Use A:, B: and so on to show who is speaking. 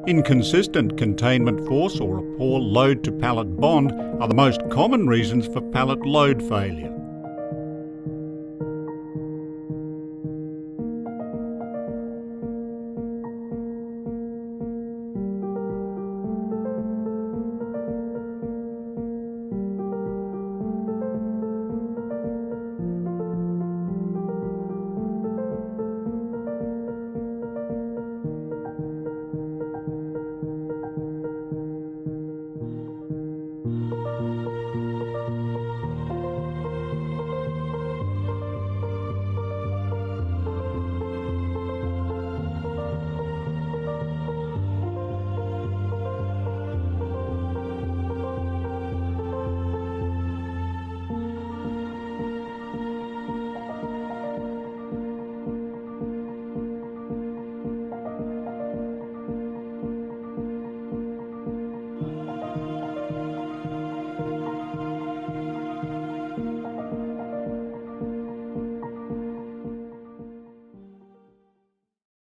A: Inconsistent containment force or a poor load to pallet bond are the most common reasons for pallet load failure.